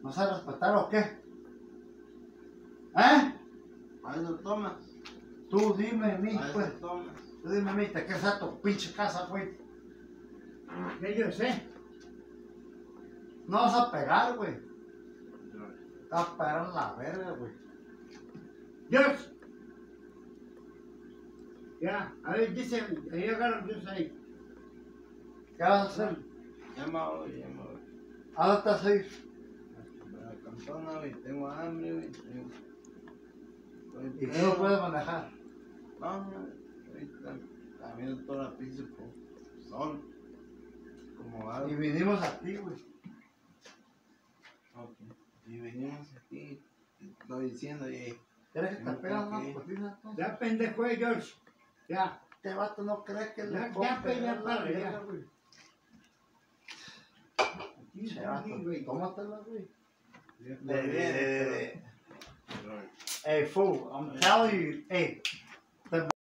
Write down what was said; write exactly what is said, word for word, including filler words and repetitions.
¿No sabes respetar o qué? ¿Eh? Ahí lo tomas. Tú dime a mí, Ahí pues. lo tomas. Tú dime a mí, ¿te qué es tu pinche casa, güey? ¿Qué yo sé? No vas a pegar, güey. Te vas a pegar en la verga, güey. Dios. Ya, a ver, dice, ahí agarra Dios ahí. ¿Qué vas a hacer? Ya me voy, ya me voy. ¿A dónde estás ahí? A la cantona, güey. Tengo hambre, güey. Tengo... ¿Y qué no puedes manejar? No, no. Ahorita también toda la pizza por sol. Como algo. Y vinimos a ti, güey. Ok. Y venimos aquí. Te estoy diciendo, y... ¿Quieres que te Ok. pegan unas cortinas? Ya pendejo, eh, George. Ya. Este vato no cree que Ya, le ya, puedo pues, ya, pegar la para, ya. verga, güey. Aquí, Che, vato, aquí, güey. tómatela, güey. De De, de, de, de. Pero... Hey, fool, I'm telling you, hey,